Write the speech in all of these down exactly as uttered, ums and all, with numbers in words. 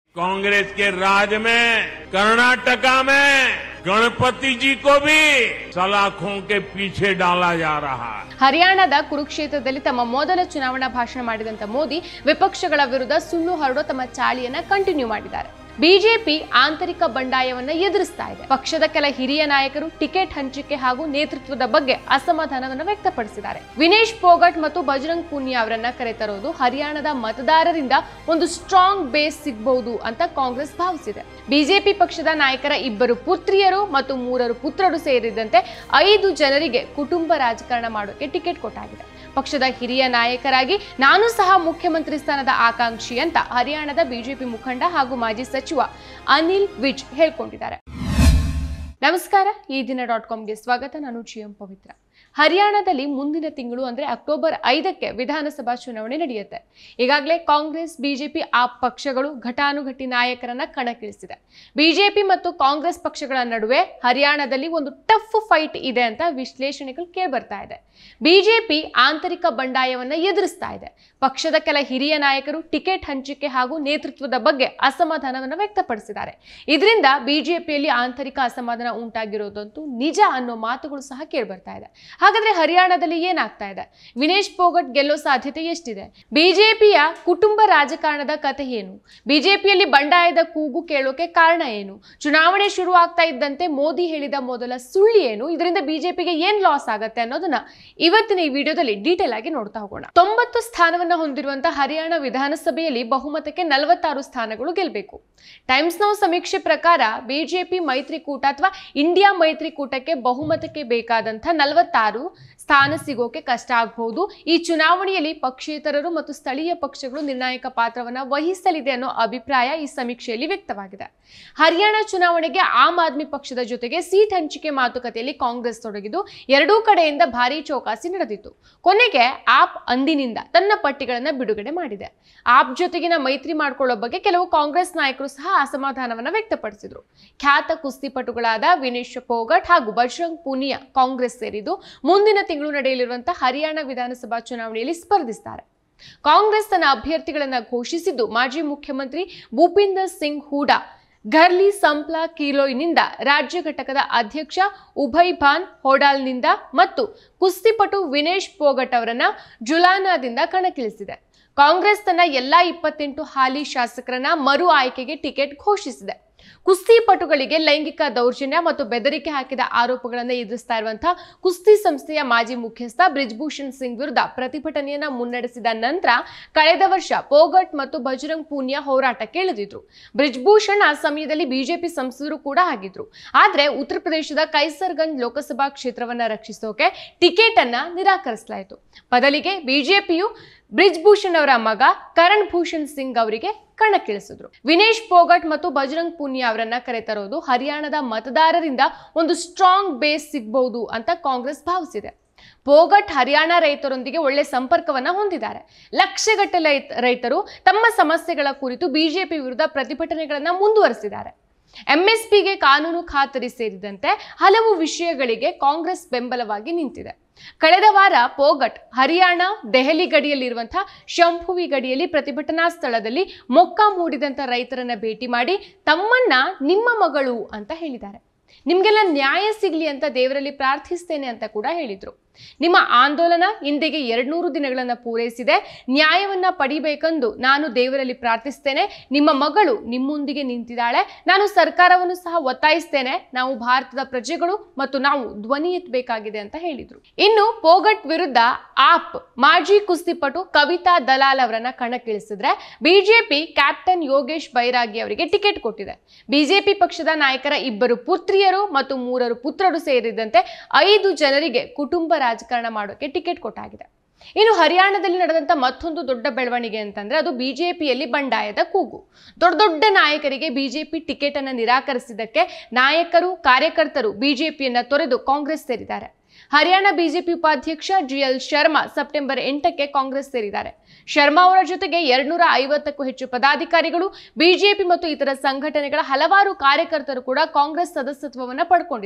कांग्रेस के राज में कर्नाटका में गणपति जी को भी सलाखों के पीछे डाला जा रहा है। ಹರಿಯಾಣದ ಕುರುಕ್ಷೇತ್ರದಲ್ಲಿ ತಮ್ಮ ಮೊದಲ ಚುನಾವಣಾ ಭಾಷಣ ಮಾಡಿದಂತ ಮೋದಿ ವಿಪಕ್ಷಗಳ ವಿರುದ್ಧ ಸುಳ್ಳು ಹರಡೋ ತಮ್ಮ ಚಾಳಿಯನ್ನ ಕಂಟಿನ್ಯೂ ಮಾಡಿದ್ದಾರೆ. ಬಿಜೆಪಿ ಆಂತರಿಕ ಬಂಡಾಯವನ್ನ ಎದುರಿಸ್ತಾ ಇದೆ. ಪಕ್ಷದ ಕೆಲ ಹಿರಿಯ ನಾಯಕರು ಟಿಕೆಟ್ ಹಂಚಿಕೆ ಹಾಗೂ ನೇತೃತ್ವದ ಬಗ್ಗೆ ಅಸಮಾಧಾನವನ್ನು ವ್ಯಕ್ತಪಡಿಸಿದ್ದಾರೆ. ವಿನೇಶ್ ಫೋಗಟ್ ಮತ್ತು ಬಜರಂಗ್ ಪೂನಿಯಾ ಅವರನ್ನ ಕರೆತರೋದು ಹರಿಯಾಣದ ಮತದಾರರಿಂದ ಒಂದು ಸ್ಟ್ರಾಂಗ್ ಬೇಸ್ ಸಿಗಬಹುದು ಅಂತ ಕಾಂಗ್ರೆಸ್ ಭಾವಿಸಿದೆ. ಬಿಜೆಪಿ ಪಕ್ಷದ ನಾಯಕರ ಇಬ್ಬರು ಪುತ್ರಿಯರು ಮತ್ತು ಮೂರರು ಪುತ್ರರು ಸೇರಿದಂತೆ ಐದು ಜನರಿಗೆ ಕುಟುಂಬ ರಾಜಕಾರಣ ಮಾಡೋಕೆ ಟಿಕೆಟ್ ಕೊಟ್ಟಾಗಿದೆ. ಪಕ್ಷದ ಹಿರಿಯ ನಾಯಕರಾಗಿ ನಾನು ಸಹ ಮುಖ್ಯಮಂತ್ರಿ ಸ್ಥಾನದ ಆಕಾಂಕ್ಷಿ ಅಂತ ಹರಿಯಾಣದ ಬಿಜೆಪಿ ಮುಖಂಡ ಹಾಗೂ ಮಾಜಿ ಸಚಿವ ಅನಿಲ್ ವಿಜ್ ಹೇಳಿಕೊಂಡಿದ್ದಾರೆ. ನಮಸ್ಕಾರ, ಈ ದಿನ ಡಾಟ್ ಕಾಮ್ಗೆ ಸ್ವಾಗತ. ನಾನು ಜಿಎಂ ಪವಿತ್ರ. ಹರಿಯಾಣದಲ್ಲಿ ಮುಂದಿನ ತಿಂಗಳು ಅಂದ್ರೆ ಅಕ್ಟೋಬರ್ ಐದಕ್ಕೆ ವಿಧಾನಸಭಾ ಚುನಾವಣೆ ನಡೆಯುತ್ತೆ. ಈಗಾಗಲೇ ಕಾಂಗ್ರೆಸ್, ಬಿಜೆಪಿ ಆ ಪಕ್ಷಗಳು ಘಟಾನುಘಟಿ ನಾಯಕರನ್ನ ಕಣಕ್ಕಿಳಿಸಿದೆ. ಬಿಜೆಪಿ ಮತ್ತು ಕಾಂಗ್ರೆಸ್ ಪಕ್ಷಗಳ ನಡುವೆ ಹರಿಯಾಣದಲ್ಲಿ ಒಂದು ಟಫ್ ಫೈಟ್ ಇದೆ ಅಂತ ವಿಶ್ಲೇಷಣೆಗಳು ಕೇಳಿ ಬರ್ತಾ ಇದೆ. ಬಿಜೆಪಿ ಆಂತರಿಕ ಬಂಡಾಯವನ್ನ ಎದುರಿಸ್ತಾ ಇದೆ. ಪಕ್ಷದ ಕೆಲ ಹಿರಿಯ ನಾಯಕರು ಟಿಕೆಟ್ ಹಂಚಿಕೆ ಹಾಗೂ ನೇತೃತ್ವದ ಬಗ್ಗೆ ಅಸಮಾಧಾನವನ್ನು ವ್ಯಕ್ತಪಡಿಸಿದ್ದಾರೆ. ಇದರಿಂದ ಬಿಜೆಪಿಯಲ್ಲಿ ಆಂತರಿಕ ಅಸಮಾಧಾನ ಉಂಟಾಗಿರೋದಂತೂ ನಿಜ ಅನ್ನೋ ಮಾತುಗಳು ಸಹ ಕೇಳಿ ಬರ್ತಾ ಇದೆ. ಹಾಗಾದ್ರೆ ಹರಿಯಾಣದಲ್ಲಿ ಏನಾಗ್ತಾ ಇದೆ? ವಿನೇಶ್ ಫೋಗಟ್ ಗೆಲ್ಲೋ ಸಾಧ್ಯತೆ ಎಷ್ಟಿದೆ? ಬಿಜೆಪಿಯ ಕುಟುಂಬ ರಾಜಕಾರಣದ ಕತೆ ಏನು? ಬಿಜೆಪಿಯಲ್ಲಿ ಬಂಡಾಯದ ಕೂಗು ಕೇಳೋಕೆ ಕಾರಣ ಏನು? ಚುನಾವಣೆ ಶುರು ಆಗ್ತಾ ಇದ್ದಂತೆ ಮೋದಿ ಹೇಳಿದ ಮೊದಲ ಸುಳ್ಳು ಏನು? ಇದರಿಂದ ಬಿಜೆಪಿಗೆ ಏನ್ ಲಾಸ್ ಆಗತ್ತೆ ಅನ್ನೋದನ್ನ ಇವತ್ತಿನ ಈ ವಿಡಿಯೋದಲ್ಲಿ ಡೀಟೇಲ್ ಆಗಿ ನೋಡ್ತಾ ಹೋಗೋಣ. ತೊಂಬತ್ತು ಸ್ಥಾನವನ್ನ ಹೊಂದಿರುವಂತಹ ಹರಿಯಾಣ ವಿಧಾನಸಭೆಯಲ್ಲಿ ಬಹುಮತಕ್ಕೆ ನಲವತ್ತಾರು ಸ್ಥಾನಗಳು ಗೆಲ್ಲಬೇಕು. ಟೈಮ್ಸ್ ನೌ ಸಮೀಕ್ಷೆ ಪ್ರಕಾರ ಬಿಜೆಪಿ ಮೈತ್ರಿಕೂಟ ಅಥವಾ ಇಂಡಿಯಾ ಮೈತ್ರಿಕೂಟಕ್ಕೆ ಬಹುಮತಕ್ಕೆ ಬೇಕಾದಂತ ನಲವತ್ತಾರು ಸ್ಥಾನ ಸಿಗೋಕೆ ಕಷ್ಟ ಆಗಬಹುದು. ಈ ಚುನಾವಣೆಯಲ್ಲಿ ಪಕ್ಷೇತರರು ಮತ್ತು ಸ್ಥಳೀಯ ಪಕ್ಷಗಳು ನಿರ್ಣಾಯಕ ಪಾತ್ರವನ್ನ ವಹಿಸಲಿದೆ ಅನ್ನೋ ಅಭಿಪ್ರಾಯ ಈ ಸಮೀಕ್ಷೆಯಲ್ಲಿ ವ್ಯಕ್ತವಾಗಿದೆ. ಹರಿಯಾಣ ಚುನಾವಣೆಗೆ ಆಮ್ ಆದ್ಮಿ ಪಕ್ಷದ ಜೊತೆಗೆ ಸೀಟ್ ಹಂಚಿಕೆ ಮಾತುಕತೆಯಲ್ಲಿ ಕಾಂಗ್ರೆಸ್ ತೊಡಗಿದ್ದು ಎರಡೂ ಕಡೆಯಿಂದ ಭಾರಿ ಚೌಕಾಸಿ ನಡೆದಿತ್ತು. ಕೊನೆಗೆ ಆಪ್ ಅಂದಿನಿಂದ ತನ್ನ ಪಟ್ಟಿಗಳನ್ನ ಬಿಡುಗಡೆ ಮಾಡಿದೆ. ಆಪ್ ಜೊತೆಗಿನ ಮೈತ್ರಿ ಮಾಡಿಕೊಳ್ಳೋ ಬಗ್ಗೆ ಕೆಲವು ಕಾಂಗ್ರೆಸ್ ನಾಯಕರು ಸಹ ಅಸಮಾಧಾನವನ್ನ ವ್ಯಕ್ತಪಡಿಸಿದ್ರು. ಖ್ಯಾತ ಕುಸ್ತಿಪಟುಗಳಾದ ವಿನೇಶ್ ಫೋಗಟ್ ಹಾಗೂ ಬಜರಂಗ್ ಪೂನಿಯಾ ಕಾಂಗ್ರೆಸ್ ಸೇರಿದ್ದು ಮುಂದಿನ ತಿಂಗಳು ನಡೆಯಲಿರುವಂತಹ ಹರಿಯಾಣ ವಿಧಾನಸಭಾ ಚುನಾವಣೆಯಲ್ಲಿ ಸ್ಪರ್ಧಿಸುತ್ತಾರೆ. ಕಾಂಗ್ರೆಸ್ ತನ್ನ ಅಭ್ಯರ್ಥಿಗಳನ್ನ ಘೋಷಿಸಿದ್ದು ಮಾಜಿ ಮುಖ್ಯಮಂತ್ರಿ ಭೂಪಿಂದರ್ ಸಿಂಗ್ ಹೂಡಾ ಘರ್ಲಿ ಸಂಪ್ಲಾ ಕಿಲೋಯ್ನಿಂದ, ರಾಜ್ಯ ಘಟಕದ ಅಧ್ಯಕ್ಷ ಉಭಯ್ ಭಾನ್ ಹೋಡಾಲ್ನಿಂದ ಮತ್ತು ಕುಸ್ತಿಪಟು ವಿನೇಶ್ ಫೋಗಟ್ ಅವರನ್ನ ಜುಲಾನಾದಿಂದ ಕಣಕ್ಕಿಳಿಸಿದೆ. ಕಾಂಗ್ರೆಸ್ ತನ್ನ ಎಲ್ಲಾ ಇಪ್ಪತ್ತೆಂಟು ಹಾಲಿ ಶಾಸಕರನ್ನ ಮರು ಆಯ್ಕೆಗೆ ಟಿಕೆಟ್ ಘೋಷಿಸಿದೆ. ಕುಸ್ತಿಪಟುಗಳಿಗೆ ಲೈಂಗಿಕ ದೌರ್ಜನ್ಯ ಮತ್ತು ಬೆದರಿಕೆ ಹಾಕಿದ ಆರೋಪಗಳನ್ನು ಎದುರಿಸ್ತಾ ಇರುವಂತಹ ಕುಸ್ತಿ ಸಂಸ್ಥೆಯ ಮಾಜಿ ಮುಖ್ಯಸ್ಥ ಬ್ರಿಜ್ಭೂಷಣ್ ಸಿಂಗ್ ವಿರುದ್ಧ ಪ್ರತಿಭಟನೆಯನ್ನ ಮುನ್ನಡೆಸಿದ ನಂತರ ಕಳೆದ ವರ್ಷ ಫೋಗಟ್ ಮತ್ತು ಬಜರಂಗ್ ಪೂನಿಯಾ ಹೋರಾಟಕ್ಕೆ ಇಳಿದಿದ್ರು. ಬ್ರಿಜ್ಭೂಷಣ್ ಆ ಸಮಯದಲ್ಲಿ ಬಿಜೆಪಿ ಸಂಸದರು ಕೂಡ ಆಗಿದ್ರು. ಆದ್ರೆ ಉತ್ತರ ಪ್ರದೇಶದ ಕೈಸರ್ಗಂಜ್ ಲೋಕಸಭಾ ಕ್ಷೇತ್ರವನ್ನ ರಕ್ಷಿಸೋಕೆ ಟಿಕೆಟ್ ಅನ್ನ ನಿರಾಕರಿಸಲಾಯಿತು. ಬದಲಿಗೆ ಬಿಜೆಪಿಯು ಬ್ರಿಜ್ಭೂಷಣ್ ಅವರ ಮಗ ಕರಣ್ ಭೂಷಣ್ ಸಿಂಗ್ ಅವರಿಗೆ ಕಣಕ್ಕಿಳಿಸಿದ್ರು. ವಿನೇಶ್ ಫೋಗಟ್ ಮತ್ತು ಬಜರಂಗ್ ಪೂನಿಯಾ ಅವರನ್ನ ಕರೆತರೋದು ಹರಿಯಾಣದ ಮತದಾರರಿಂದ ಒಂದು ಸ್ಟ್ರಾಂಗ್ ಬೇಸ್ ಸಿಗಬಹುದು ಅಂತ ಕಾಂಗ್ರೆಸ್ ಭಾವಿಸಿದೆ. ಫೋಗಟ್ ಹರಿಯಾಣ ರೈತರೊಂದಿಗೆ ಒಳ್ಳೆ ಸಂಪರ್ಕವನ್ನ ಹೊಂದಿದ್ದಾರೆ. ಲಕ್ಷಗಟ್ಟಲೆ ರೈತರು ತಮ್ಮ ಸಮಸ್ಯೆಗಳ ಕುರಿತು ಬಿಜೆಪಿ ವಿರುದ್ಧ ಪ್ರತಿಭಟನೆಗಳನ್ನ ಮುಂದುವರೆಸಿದ್ದಾರೆ. ಎಂಎಸ್ಪಿಗೆ ಕಾನೂನು ಖಾತರಿ ಸೇರಿದಂತೆ ಹಲವು ವಿಷಯಗಳಿಗೆ ಕಾಂಗ್ರೆಸ್ ಬೆಂಬಲವಾಗಿ ನಿಂತಿದೆ. ಕಳೆದ ವಾರ ಫೋಗಟ್ ಹರಿಯಾಣ ದೆಹಲಿ ಗಡಿಯಲ್ಲಿರುವಂತಹ ಶಂಭುವಿ ಗಡಿಯಲ್ಲಿ ಪ್ರತಿಭಟನಾ ಸ್ಥಳದಲ್ಲಿ ಮೊಕ್ಕ ಮೂಡಿದಂತ ರೈತರನ್ನ ಭೇಟಿ ಮಾಡಿ ತಮ್ಮನ್ನ ನಿಮ್ಮ ಮಗಳು ಅಂತ ಹೇಳಿದ್ದಾರೆ. ನಿಮ್ಗೆಲ್ಲ ನ್ಯಾಯ ಸಿಗ್ಲಿ ಅಂತ ದೇವರಲ್ಲಿ ಪ್ರಾರ್ಥಿಸ್ತೇನೆ ಅಂತ ಕೂಡ ಹೇಳಿದ್ರು. ನಿಮ್ಮ ಆಂದೋಲನ ಇಂದಿಗೆ ಎರಡ್ನೂರು ದಿನಗಳನ್ನ ಪೂರೈಸಿದೆ. ನ್ಯಾಯವನ್ನ ಪಡಿಬೇಕೆಂದು ನಾನು ದೇವರಲ್ಲಿ ಪ್ರಾರ್ಥಿಸ್ತೇನೆ. ನಿಮ್ಮ ಮಗಳು ನಿಮ್ಮೊಂದಿಗೆ ನಿಂತಿದ್ದಾಳೆ. ನಾನು ಸರ್ಕಾರವನ್ನು ಸಹ ಒತ್ತಾಯಿಸ್ತೇನೆ. ನಾವು ಭಾರತದ ಪ್ರಜೆಗಳು ಮತ್ತು ನಾವು ಧ್ವನಿ ಎತ್ತಬೇಕಾಗಿದೆ ಅಂತ ಹೇಳಿದ್ರು. ಇನ್ನು ಫೋಗಟ್ ವಿರುದ್ಧ ಆಪ್ ಮಾಜಿ ಕುಸ್ತಿಪಟು ಕವಿತಾ ದಲಾಲ್ ಅವರನ್ನ ಕಣಕ್ಕಿಳಿಸಿದ್ರೆ ಬಿಜೆಪಿ ಕ್ಯಾಪ್ಟನ್ ಯೋಗೇಶ್ ಬೈರಾಗಿ ಅವರಿಗೆ ಟಿಕೆಟ್ ಕೊಟ್ಟಿದೆ. ಬಿಜೆಪಿ ಪಕ್ಷದ ನಾಯಕರ ಇಬ್ಬರು ಪುತ್ರಿಯರು ಮತ್ತು ಮೂರರು ಪುತ್ರರು ಸೇರಿದಂತೆ ಐದು ಜನರಿಗೆ ಕುಟುಂಬ ರಾಜಕಾರಣ ಮಾಡೋಕೆ ಟಿಕೆಟ್ ಕೊಟ್ಟಾಗಿದೆ. ಇನ್ನು ಹರಿಯಾಣದಲ್ಲಿ ನಡೆದಂತ ಮತ್ತೊಂದು ದೊಡ್ಡ ಬೆಳವಣಿಗೆ ಅಂತಂದ್ರೆ ಅದು ಬಿಜೆಪಿಯಲ್ಲಿ ಬಂಡಾಯದ ಕೂಗು. ದೊಡ್ಡ ದೊಡ್ಡ ನಾಯಕರಿಗೆ ಬಿಜೆಪಿ ಟಿಕೆಟ್ ಅನ್ನ ನಿರಾಕರಿಸಿದ್ದಕ್ಕೆ ನಾಯಕರು, ಕಾರ್ಯಕರ್ತರು ಬಿಜೆಪಿಯನ್ನ ತೊರೆದು ಕಾಂಗ್ರೆಸ್ ಸೇರಿದ್ದಾರೆ. ಹರಿಯಾಣ ಬಿಜೆಪಿ ಉಪಾಧ್ಯಕ್ಷ ಜಿ ಎಲ್ ಶರ್ಮಾ ಸೆಪ್ಟೆಂಬರ್ ಎಂಟಕ್ಕೆ ಕಾಂಗ್ರೆಸ್ ಸೇರಿದ್ದಾರೆ. ಶರ್ಮಾ ಅವರ ಜೊತೆಗೆ ಎರಡ್ನೂರ ಐವತ್ತಕ್ಕೂ ಹೆಚ್ಚು ಪದಾಧಿಕಾರಿಗಳು, ಬಿಜೆಪಿ ಮತ್ತು ಇತರ ಸಂಘಟನೆಗಳ ಹಲವಾರು ಕಾರ್ಯಕರ್ತರು ಕೂಡ ಕಾಂಗ್ರೆಸ್ ಸದಸ್ಯತ್ವವನ್ನು ಪಡ್ಕೊಂಡಿದ್ದಾರೆ.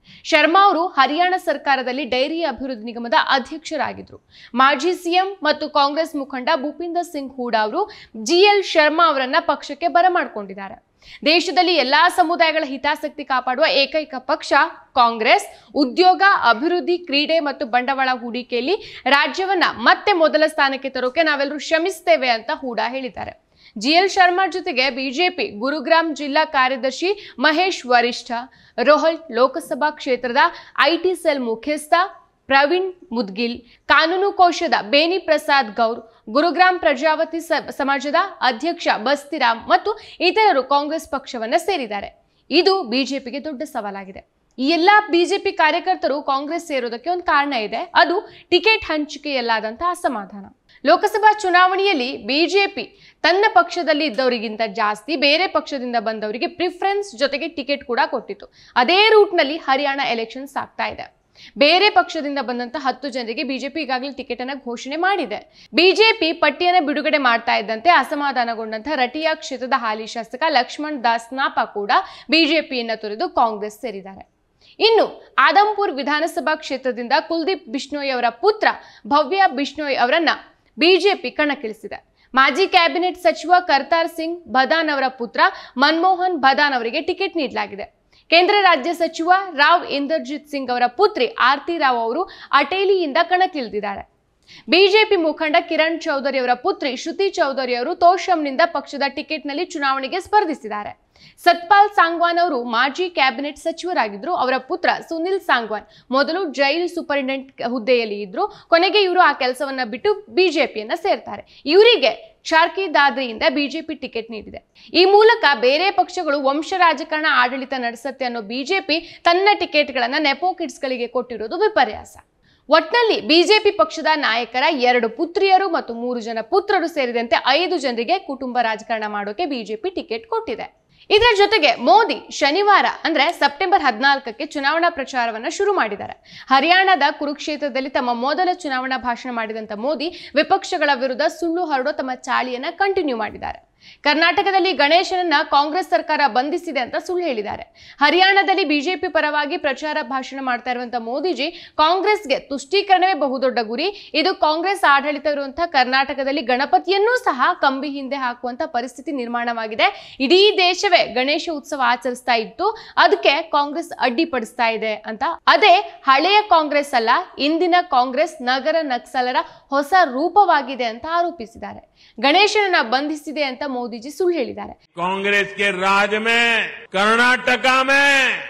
ಶರ್ಮಾ ಅವರು ಹರಿಯಾಣ ಸರ್ಕಾರದಲ್ಲಿ ಡೈರಿ ಅಭಿವೃದ್ಧಿ ನಿಗಮದ ಅಧ್ಯಕ್ಷರಾಗಿದ್ದರು. ಮಾಜಿ ಸಿಎಂ ಮತ್ತು ಕಾಂಗ್ರೆಸ್ ಮುಖಂಡ ಭೂಪಿಂದರ್ ಸಿಂಗ್ ಹೂಡಾ ಅವರು ಜಿಎಲ್ ಶರ್ಮಾ ಅವರನ್ನ ಪಕ್ಷಕ್ಕೆ ಬರಮಾಡಿಕೊಂಡಿದ್ದಾರೆ. ದೇಶದಲ್ಲಿ ಎಲ್ಲಾ ಸಮುದಾಯಗಳ ಹಿತಾಸಕ್ತಿ ಕಾಪಾಡುವ ಏಕೈಕ ಪಕ್ಷ ಕಾಂಗ್ರೆಸ್. ಉದ್ಯೋಗ, ಅಭಿವೃದ್ಧಿ, ಕ್ರೀಡೆ ಮತ್ತು ಬಂಡವಾಳ ಹೂಡಿಕೆಯಲ್ಲಿ ರಾಜ್ಯವನ್ನ ಮತ್ತೆ ಮೊದಲ ಸ್ಥಾನಕ್ಕೆ ತರೋಕೆ ನಾವೆಲ್ಲರೂ ಶ್ರಮಿಸ್ತೇವೆ ಅಂತ ಹೂಡಾ ಹೇಳಿದ್ದಾರೆ. ಜಿಎಲ್ ಶರ್ಮಾ ಜೊತೆಗೆ ಬಿಜೆಪಿ ಗುರುಗ್ರಾಮ್ ಜಿಲ್ಲಾ ಕಾರ್ಯದರ್ಶಿ ಮಹೇಶ್ ವರಿಷ್ಠ, ರೋಹಲ್ ಲೋಕಸಭಾ ಕ್ಷೇತ್ರದ ಐಟಿ ಸೆಲ್ ಮುಖ್ಯಸ್ಥ ಪ್ರವೀಣ್ ಮುದ್ಗಿಲ್, ಕಾನೂನು ಕೋಶದ ಬೇನಿ ಪ್ರಸಾದ್ ಗೌರ್, ಗುರುಗ್ರಾಮ್ ಪ್ರಜಾವತಿ ಸಮಾಜದ ಅಧ್ಯಕ್ಷ ಬಸ್ತಿರಾಮ್ ಮತ್ತು ಇತರರು ಕಾಂಗ್ರೆಸ್ ಪಕ್ಷವನ್ನ ಸೇರಿದ್ದಾರೆ. ಇದು ಬಿಜೆಪಿಗೆ ದೊಡ್ಡ ಸವಾಲಾಗಿದೆ. ಈ ಎಲ್ಲಾ ಬಿಜೆಪಿ ಕಾರ್ಯಕರ್ತರು ಕಾಂಗ್ರೆಸ್ ಸೇರೋದಕ್ಕೆ ಒಂದು ಕಾರಣ ಇದೆ, ಅದು ಟಿಕೆಟ್ ಹಂಚಿಕೆಯಲ್ಲಾದಂತಹ ಅಸಮಾಧಾನ. ಲೋಕಸಭಾ ಚುನಾವಣೆಯಲ್ಲಿ ಬಿಜೆಪಿ ತನ್ನ ಪಕ್ಷದಲ್ಲಿ ಇದ್ದವರಿಗಿಂತ ಜಾಸ್ತಿ ಬೇರೆ ಪಕ್ಷದಿಂದ ಬಂದವರಿಗೆ ಪ್ರಿಫರೆನ್ಸ್ ಜೊತೆಗೆ ಟಿಕೆಟ್ ಕೂಡ ಕೊಟ್ಟಿತ್ತು. ಅದೇ ರೂಟ್ನಲ್ಲಿ ಹರಿಯಾಣ ಎಲೆಕ್ಷನ್ಸ್ ಆಗ್ತಾ ಇದೆ. ಬೇರೆ ಪಕ್ಷದಿಂದ ಬಂದಂತ ಹತ್ತು ಜನರಿಗೆ ಬಿಜೆಪಿ ಈಗಾಗಲೇ ಟಿಕೆಟ್ ಅನ್ನ ಘೋಷಣೆ ಮಾಡಿದೆ. ಬಿಜೆಪಿ ಪಟ್ಟಿಯನ್ನ ಬಿಡುಗಡೆ ಮಾಡ್ತಾ ಇದ್ದಂತೆ ಅಸಮಾಧಾನಗೊಂಡಂತಹ ರಟಿಯಾ ಕ್ಷೇತ್ರದ ಹಾಲಿ ಶಾಸಕ ಲಕ್ಷ್ಮಣ್ ದಾಸ್ ನಾಪಾ ಕೂಡ ಬಿಜೆಪಿಯನ್ನ ತೊರೆದು ಕಾಂಗ್ರೆಸ್ ಸೇರಿದ್ದಾರೆ. ಇನ್ನು ಆದಂಪುರ್ ವಿಧಾನಸಭಾ ಕ್ಷೇತ್ರದಿಂದ ಕುಲ್ದೀಪ್ ಬಿಷ್ಣೋಯ್ ಅವರ ಪುತ್ರ ಭವ್ಯ ಬಿಷ್ಣೋಯ್ ಅವರನ್ನ ಬಿಜೆಪಿ ಕಣಕ್ಕಿಳಿಸಿದೆ. ಮಾಜಿ ಕ್ಯಾಬಿನೆಟ್ ಸಚಿವ ಕರ್ತಾರ್ ಸಿಂಗ್ ಬದಾನ್ ಅವರ ಪುತ್ರ ಮನಮೋಹನ್ ಬದಾನ್ ಅವರಿಗೆ ಟಿಕೆಟ್ ನೀಡಲಾಗಿದೆ. ಕೇಂದ್ರ ರಾಜ್ಯ ಸಚಿವ ರಾವ್ ಇಂದರ್ಜಿತ್ ಸಿಂಗ್ ಅವರ ಪುತ್ರಿ ಆರ್ತಿ ರಾವ್ ಅವರು ಅಟೇಲಿಯಿಂದ ಕಣಕ್ಕಿಳಿದಿದ್ದಾರೆ. ಬಿಜೆಪಿ ಮುಖಂಡ ಕಿರಣ್ ಚೌಧರಿ ಅವರ ಪುತ್ರಿ ಶ್ರುತಿ ಚೌಧರಿ ಅವರು ತೋಶಂನಿಂದ ಪಕ್ಷದ ಟಿಕೆಟ್ನಲ್ಲಿ ಚುನಾವಣೆಗೆ ಸ್ಪರ್ಧಿಸಿದ್ದಾರೆ. ಸತ್ಪಾಲ್ ಸಾಂಗ್ವಾನ್ ಅವರು ಮಾಜಿ ಕ್ಯಾಬಿನೆಟ್ ಸಚಿವರಾಗಿದ್ರು. ಅವರ ಪುತ್ರ ಸುನಿಲ್ ಸಾಂಗ್ವಾನ್ ಮೊದಲು ಜೈಲು ಸೂಪರಿಂಟೆಂಡೆಂಟ್ ಹುದ್ದೆಯಲ್ಲಿ ಇದ್ರು. ಕೊನೆಗೆ ಇವರು ಆ ಕೆಲಸವನ್ನ ಬಿಟ್ಟು ಬಿಜೆಪಿಯನ್ನ ಸೇರ್ತಾರೆ. ಇವರಿಗೆ ಚಾರ್ಕಿ ದಾದ್ರಿಯಿಂದ ಬಿಜೆಪಿ ಟಿಕೆಟ್ ನೀಡಿದೆ. ಈ ಮೂಲಕ ಬೇರೆ ಪಕ್ಷಗಳು ವಂಶ ರಾಜಕಾರಣ ಆಡಳಿತ ನಡೆಸುತ್ತೆ ಅನ್ನೋ ಬಿಜೆಪಿ ತನ್ನ ಟಿಕೆಟ್ಗಳನ್ನ ನೆಪೋ ಕಿಡ್ಸ್ಗಳಿಗೆ ಕೊಟ್ಟಿರೋದು ವಿಪರ್ಯಾಸ. ಒಟ್ನಲ್ಲಿ ಬಿಜೆಪಿ ಪಕ್ಷದ ನಾಯಕರ ಎರಡು ಪುತ್ರಿಯರು ಮತ್ತು ಮೂರು ಜನ ಪುತ್ರರು ಸೇರಿದಂತೆ ಐದು ಜನರಿಗೆ ಕುಟುಂಬ ರಾಜಕಾರಣ ಮಾಡೋಕೆ ಬಿಜೆಪಿ ಟಿಕೆಟ್ ಕೊಟ್ಟಿದೆ. ಇದರ ಜೊತೆಗೆ ಮೋದಿ ಶನಿವಾರ ಅಂದ್ರೆ ಸೆಪ್ಟೆಂಬರ್ ಹದಿನಾಲ್ಕಕ್ಕೆ ಚುನಾವಣಾ ಪ್ರಚಾರವನ್ನ ಶುರು ಮಾಡಿದ್ದಾರೆ. ಹರಿಯಾಣದ ಕುರುಕ್ಷೇತ್ರದಲ್ಲಿ ತಮ್ಮ ಮೊದಲ ಚುನಾವಣಾ ಭಾಷಣ ಮಾಡಿದಂತ ಮೋದಿ ವಿಪಕ್ಷಗಳ ವಿರುದ್ಧ ಸುಳ್ಳು ಹರಡೋ ತಮ್ಮ ಚಾಳಿಯನ್ನ ಕಂಟಿನ್ಯೂ ಮಾಡಿದ್ದಾರೆ. ಕರ್ನಾಟಕದಲ್ಲಿ ಗಣೇಶನನ್ನ ಕಾಂಗ್ರೆಸ್ ಸರ್ಕಾರ ಬಂಧಿಸಿದೆ ಅಂತ ಸುಳ್ಳು ಹೇಳಿದ್ದಾರೆ. ಹರಿಯಾಣದಲ್ಲಿ ಬಿಜೆಪಿ ಪರವಾಗಿ ಪ್ರಚಾರ ಭಾಷಣ ಮಾಡ್ತಾ ಇರುವಂತಹ ಮೋದಿಜಿ ಕಾಂಗ್ರೆಸ್ಗೆ ತುಷ್ಟೀಕರಣವೇ ಬಹುದೊಡ್ಡ ಗುರಿ, ಇದು ಕಾಂಗ್ರೆಸ್ ಆಡಳಿತ ಇರುವಂತಹ ಕರ್ನಾಟಕದಲ್ಲಿ ಗಣಪತಿಯನ್ನೂ ಸಹ ಕಂಬಿ ಹಿಂದೆ ಹಾಕುವಂತ ಪರಿಸ್ಥಿತಿ ನಿರ್ಮಾಣವಾಗಿದೆ. ಇಡೀ ದೇಶವೇ ಗಣೇಶ ಉತ್ಸವ ಆಚರಿಸ್ತಾ ಇತ್ತು, ಅದಕ್ಕೆ ಕಾಂಗ್ರೆಸ್ ಅಡ್ಡಿಪಡಿಸ್ತಾ ಇದೆ ಅಂತ. ಅದೇ ಹಳೆಯ ಕಾಂಗ್ರೆಸ್ ಅಲ್ಲ, ಇಂದಿನ ಕಾಂಗ್ರೆಸ್ ನಗರ ನಕ್ಸಲರ ಹೊಸ ರೂಪವಾಗಿದೆ ಅಂತ ಆರೋಪಿಸಿದ್ದಾರೆ. ಗಣೇಶನನ್ನ ಬಂಧಿಸಿದೆ ಅಂತ मोदी जी सुल ಹೇಳಿದ್ದಾರೆ. कांग्रेस के राज में कर्नाटका में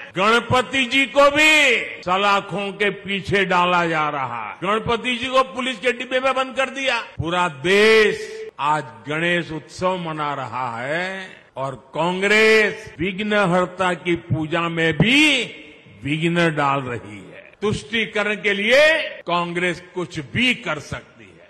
गणपति जी को भी सलाखों के पीछे डाला जा रहा है. गणपति जी को पुलिस के डिब्बे में बंद कर दिया. पूरा देश आज गणेश उत्सव मना रहा है और कांग्रेस विघ्नहर्ता की पूजा में भी विघ्न डाल रही है. तुष्टीकरण के लिए कांग्रेस कुछ भी कर सकती.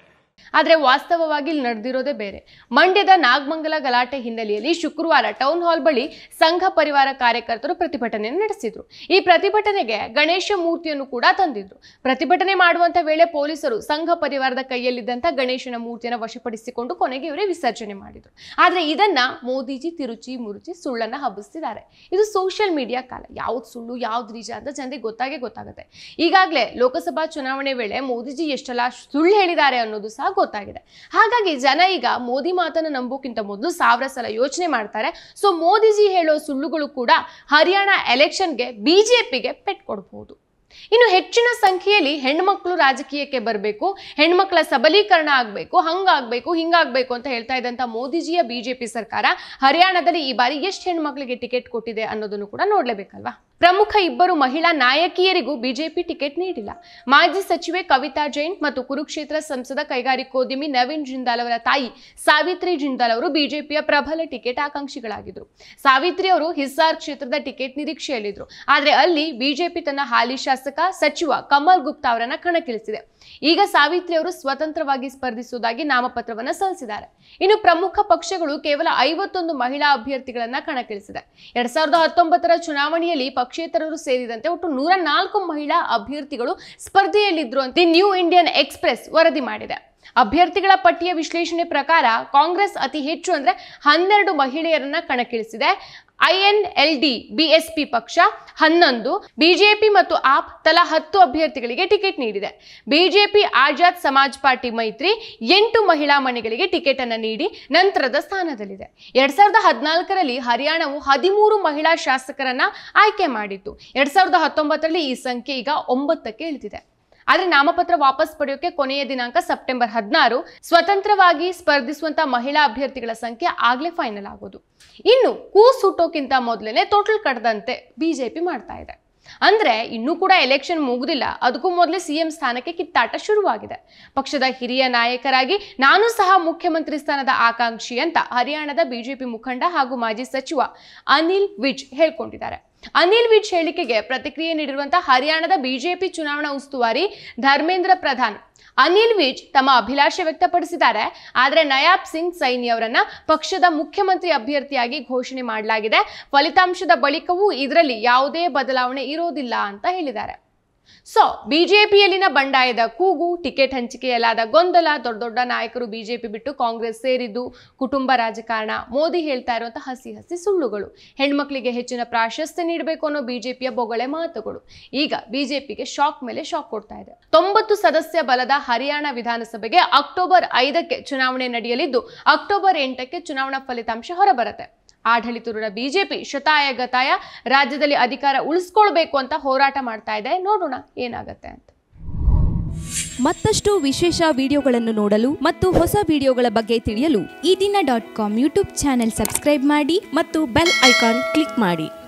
ಆದರೆ ವಾಸ್ತವವಾಗಿ ಇಲ್ಲಿ ನಡೆದಿರೋದೇ ಬೇರೆ. ಮಂಡ್ಯದ ನಾಗಮಂಗಲ ಗಲಾಟೆ ಹಿನ್ನೆಲೆಯಲ್ಲಿ ಶುಕ್ರವಾರ ಟೌನ್ ಹಾಲ್ ಬಳಿ ಸಂಘ ಪರಿವಾರ ಕಾರ್ಯಕರ್ತರು ಪ್ರತಿಭಟನೆ ನಡೆಸಿದ್ರು. ಈ ಪ್ರತಿಭಟನೆಗೆ ಗಣೇಶ ಮೂರ್ತಿಯನ್ನು ಕೂಡ ತಂದಿದ್ರು. ಪ್ರತಿಭಟನೆ ಮಾಡುವಂತ ವೇಳೆ ಪೊಲೀಸರು ಸಂಘ ಪರಿವಾರದ ಕೈಯಲ್ಲಿದ್ದಂತ ಗಣೇಶನ ಮೂರ್ತಿಯನ್ನು ವಶಪಡಿಸಿಕೊಂಡು ಕೊನೆಗೆ ಇವರೇ ವಿಸರ್ಜನೆ ಮಾಡಿದ್ರು. ಆದ್ರೆ ಇದನ್ನ ಮೋದಿಜಿ ತಿರುಚಿ ಮುರುಚಿ ಸುಳ್ಳನ್ನ ಹಬ್ಬಿಸ್ತಿದ್ದಾರೆ. ಇದು ಸೋಷಿಯಲ್ ಮೀಡಿಯಾ ಕಾಲ. ಯಾವ್ದು ಸುಳ್ಳು ಯಾವ್ದು ನಿಜ ಅಂತ ಜನರಿಗೆ ಗೊತ್ತಾಗೇ ಗೊತ್ತಾಗುತ್ತೆ. ಈಗಾಗಲೇ ಲೋಕಸಭಾ ಚುನಾವಣೆ ವೇಳೆ ಮೋದಿಜಿ ಎಷ್ಟೆಲ್ಲ ಸುಳ್ಳು ಹೇಳಿದ್ದಾರೆ ಅನ್ನೋದು ಸಹ ಗೊತ್ತಾಗಿದೆ. ಹಾಗಾಗಿ ಜನ ಈಗ ಮೋದಿ ಮಾತನ್ನ ನಂಬೋಕ್ಕಿಂತ ಮೊದಲು ಸಾವಿರ ಸಲ ಯೋಚನೆ ಮಾಡ್ತಾರೆ. ಸೊ ಮೋದಿಜಿ ಹೇಳೋ ಸುಳ್ಳುಗಳು ಕೂಡ ಹರಿಯಾಣ ಎಲೆಕ್ಷನ್ಗೆ ಬಿಜೆಪಿಗೆ ಪೆಟ್ ಕೊಡಬಹುದು. ಇನ್ನು ಹೆಚ್ಚಿನ ಸಂಖ್ಯೆಯಲ್ಲಿ ಹೆಣ್ಮಕ್ಳು ರಾಜಕೀಯಕ್ಕೆ ಬರಬೇಕು, ಹೆಣ್ಮಕ್ಳ ಸಬಲೀಕರಣ ಆಗಬೇಕು, ಹಂಗಾಗಬೇಕು ಹಿಂಗಾಗಬೇಕು ಅಂತ ಹೇಳ್ತಾ ಇದ್ದಂತ ಮೋದಿಜಿಯ ಬಿಜೆಪಿ ಸರ್ಕಾರ ಹರಿಯಾಣದಲ್ಲಿ ಈ ಬಾರಿ ಎಷ್ಟು ಹೆಣ್ಮಕ್ಳಿಗೆ ಟಿಕೆಟ್ ಕೊಟ್ಟಿದೆ ಅನ್ನೋದನ್ನು ಕೂಡ ನೋಡ್ಲೇಬೇಕಲ್ವಾ. ಪ್ರಮುಖ ಇಬ್ಬರು ಮಹಿಳಾ ನಾಯಕಿಯರಿಗೂ ಬಿಜೆಪಿ ಟಿಕೆಟ್ ನೀಡಿಲ್ಲ. ಮಾಜಿ ಸಚಿವೆ ಕವಿತಾ ಜೈನ್ ಮತ್ತು ಕುರುಕ್ಷೇತ್ರ ಸಂಸದ ಕೈಗಾರಿಕೋದ್ಯಮಿ ನವೀನ್ ಜಿಂದಾಲ್ ಅವರ ತಾಯಿ ಸಾವಿತ್ರಿ ಜಿಂದಾಲ್ ಅವರು ಬಿಜೆಪಿಯ ಪ್ರಬಲ ಟಿಕೆಟ್ ಆಕಾಂಕ್ಷಿಗಳಾಗಿದ್ರು. ಸಾವಿತ್ರಿ ಅವರು ಹಿಸಾರ್ ಕ್ಷೇತ್ರದ ಟಿಕೆಟ್ ನಿರೀಕ್ಷೆಯಲ್ಲಿದ್ರು. ಆದ್ರೆ ಅಲ್ಲಿ ಬಿಜೆಪಿ ತನ್ನ ಹಾಲಿ ಶಾಸಕ ಸಚಿವ ಕಮಲ್ ಗುಪ್ತಾ ಅವರನ್ನ ಕಣಕ್ಕಿಳಿಸಿದೆ. ಈಗ ಸಾವಿತ್ರಿ ಅವರು ಸ್ವತಂತ್ರವಾಗಿ ಸ್ಪರ್ಧಿಸುವುದಾಗಿ ನಾಮಪತ್ರವನ್ನ ಸಲ್ಲಿಸಿದ್ದಾರೆ. ಇನ್ನು ಪ್ರಮುಖ ಪಕ್ಷಗಳು ಕೇವಲ ಐವತ್ತೊಂದು ಮಹಿಳಾ ಅಭ್ಯರ್ಥಿಗಳನ್ನ ಕಣಕ್ಕಿಳಿಸಿದೆ. ಎರಡ್ ಸಾವಿರದ ಹತ್ತೊಂಬತ್ತರ ಚುನಾವಣೆಯಲ್ಲಿ ಪಕ್ಷೇತರರು ಸೇರಿದಂತೆ ಒಟ್ಟು ನೂರ ನಾಲ್ಕು ಮಹಿಳಾ ಅಭ್ಯರ್ಥಿಗಳು ಸ್ಪರ್ಧೆಯಲ್ಲಿದ್ರು ಅಂತ ನ್ಯೂ ಇಂಡಿಯನ್ ಎಕ್ಸ್‌ಪ್ರೆಸ್ ವರದಿ ಮಾಡಿದೆ. ಅಭ್ಯರ್ಥಿಗಳ ಪಟ್ಟಿಯ ವಿಶ್ಲೇಷಣೆ ಪ್ರಕಾರ ಕಾಂಗ್ರೆಸ್ ಅತಿ ಹೆಚ್ಚು ಅಂದ್ರೆ ಹನ್ನೆರಡು ಮಹಿಳೆಯರನ್ನ ಕಣಕ್ಕಿಳಿಸಿದೆ. ಐಎನ್ಎಲ್ಡಿ ಬಿಎಸ್ಪಿ ಪಕ್ಷ ಹನ್ನೊಂದು, ಬಿಜೆಪಿ ಮತ್ತು ಆಪ್ ತಲಾ ಹತ್ತು ಅಭ್ಯರ್ಥಿಗಳಿಗೆ ಟಿಕೆಟ್ ನೀಡಿದೆ. ಬಿಜೆಪಿ ಆಜಾದ್ ಸಮಾಜ್ ಪಾರ್ಟಿ ಮೈತ್ರಿ ಎಂಟು ಮಹಿಳಾ ಮನೆಗಳಿಗೆ ಟಿಕೆಟ್ ಅನ್ನು ನೀಡಿ ನಂತರದ ಸ್ಥಾನದಲ್ಲಿದೆ. ಎರಡ್ ಸಾವಿರದ ಹದಿನಾಲ್ಕರಲ್ಲಿ ಹರಿಯಾಣವು ಹದಿಮೂರು ಮಹಿಳಾ ಶಾಸಕರನ್ನ ಆಯ್ಕೆ ಮಾಡಿತ್ತು. ಎರಡ್ ಸಾವಿರದ ಹತ್ತೊಂಬತ್ತರಲ್ಲಿ ಈ ಸಂಖ್ಯೆ ಈಗ ಒಂಬತ್ತಕ್ಕೆ ಇಳಿದಿದೆ. ಆದ್ರೆ ನಾಮಪತ್ರ ವಾಪಸ್ ಪಡೆಯೋಕೆ ಕೊನೆಯ ದಿನಾಂಕ ಸೆಪ್ಟೆಂಬರ್ ಹದಿನಾರು. ಸ್ವತಂತ್ರವಾಗಿ ಸ್ಪರ್ಧಿಸುವಂತ ಮಹಿಳಾ ಅಭ್ಯರ್ಥಿಗಳ ಸಂಖ್ಯೆ ಆಗ್ಲೇ ಫೈನಲ್ ಆಗೋದು. ಇನ್ನು ಕೂಸ್ ಹುಟ್ಟೋಕ್ಕಿಂತ ಮೊದಲೇ ಟೋಟಲ್ ಕಟ್ಟದಂತೆ ಬಿಜೆಪಿ ಮಾಡ್ತಾ ಇದೆ. ಅಂದ್ರೆ ಇನ್ನೂ ಕೂಡ ಎಲೆಕ್ಷನ್ ಮುಗುದಿಲ್ಲ, ಅದಕ್ಕೂ ಮೊದಲೇ ಸಿಎಂ ಸ್ಥಾನಕ್ಕೆ ಕಿತ್ತಾಟ ಶುರುವಾಗಿದೆ. ಪಕ್ಷದ ಹಿರಿಯ ನಾಯಕರಾಗಿ ನಾನು ಸಹ ಮುಖ್ಯಮಂತ್ರಿ ಸ್ಥಾನದ ಆಕಾಂಕ್ಷಿ ಅಂತ ಹರಿಯಾಣದ ಬಿಜೆಪಿ ಮುಖಂಡ ಹಾಗೂ ಮಾಜಿ ಸಚಿವ ಅನಿಲ್ ವಿಜ್ ಹೇಳ್ಕೊಂಡಿದ್ದಾರೆ. ಅನಿಲ್ ವಿಜ್ ಹೇಳಿಕೆಗೆ ಪ್ರತಿಕ್ರಿಯೆ ನೀಡಿರುವಂತಹ ಹರಿಯಾಣದ ಬಿಜೆಪಿ ಚುನಾವಣಾ ಉಸ್ತುವಾರಿ ಧರ್ಮೇಂದ್ರ ಪ್ರಧಾನ್ ಅನಿಲ್ ವಿಜ್ ತಮ್ಮ ಅಭಿಲಾಷೆ ವ್ಯಕ್ತಪಡಿಸಿದ್ದಾರೆ. ಆದರೆ ನಯಾಬ್ ಸಿಂಗ್ ಸೈನಿ ಅವರನ್ನ ಪಕ್ಷದ ಮುಖ್ಯಮಂತ್ರಿ ಅಭ್ಯರ್ಥಿಯಾಗಿ ಘೋಷಣೆ ಮಾಡಲಾಗಿದೆ. ಫಲಿತಾಂಶದ ಬಳಿಕವೂ ಇದರಲ್ಲಿ ಯಾವುದೇ ಬದಲಾವಣೆ ಇರೋದಿಲ್ಲ ಅಂತ ಹೇಳಿದ್ದಾರೆ. ಸೊ ಬಿಜೆಪಿಯಲ್ಲಿನ ಬಂಡಾಯದ ಕೂಗು, ಟಿಕೆಟ್ ಹಂಚಿಕೆಯಲ್ಲಾದ ಗೊಂದಲ, ದೊಡ್ಡ ದೊಡ್ಡ ನಾಯಕರು ಬಿಜೆಪಿ ಬಿಟ್ಟು ಕಾಂಗ್ರೆಸ್ ಸೇರಿದ್ದು, ಕುಟುಂಬ ರಾಜಕಾರಣ, ಮೋದಿ ಹೇಳ್ತಾ ಇರುವಂತಹ ಹಸಿ ಹಸಿ ಸುಳ್ಳುಗಳು, ಹೆಣ್ಮಕ್ಳಿಗೆ ಹೆಚ್ಚಿನ ಪ್ರಾಶಸ್ತ್ಯ ನೀಡಬೇಕು ಅನ್ನೋ ಬಿಜೆಪಿಯ ಬೊಗಳೆ ಮಾತುಗಳು ಈಗ ಬಿಜೆಪಿಗೆ ಶಾಕ್ ಮೇಲೆ ಶಾಕ್ ಕೊಡ್ತಾ ಇದೆ. ತೊಂಬತ್ತು ಸದಸ್ಯ ಬಲದ ಹರಿಯಾಣ ವಿಧಾನಸಭೆಗೆ ಅಕ್ಟೋಬರ್ ಐದಕ್ಕೆ ಚುನಾವಣೆ ನಡೆಯಲಿದ್ದು ಅಕ್ಟೋಬರ್ ಎಂಟಕ್ಕೆ ಚುನಾವಣಾ ಫಲಿತಾಂಶ ಹೊರಬರುತ್ತೆ. ಆಡಳಿತಾರೂಢ ಬಿಜೆಪಿ ಶತಾಯ ಗತಾಯ ರಾಜ್ಯದಲ್ಲಿ ಅಧಿಕಾರ ಉಳಿಸ್ಕೊಳ್ಬೇಕು ಅಂತ ಹೋರಾಟ ಮಾಡ್ತಾ ಇದೆ. ನೋಡೋಣ ಏನಾಗತ್ತೆ ಅಂತ. ಮತ್ತಷ್ಟು ವಿಶೇಷ ವಿಡಿಯೋಗಳನ್ನು ನೋಡಲು ಮತ್ತು ಹೊಸ ವಿಡಿಯೋಗಳ ಬಗ್ಗೆ ತಿಳಿಯಲು Ee Dina dot com YouTube channel subscribe ಮಾಡಿ ಮತ್ತು ಬೆಲ್ ಐಕಾನ್ ಕ್ಲಿಕ್ ಮಾಡಿ.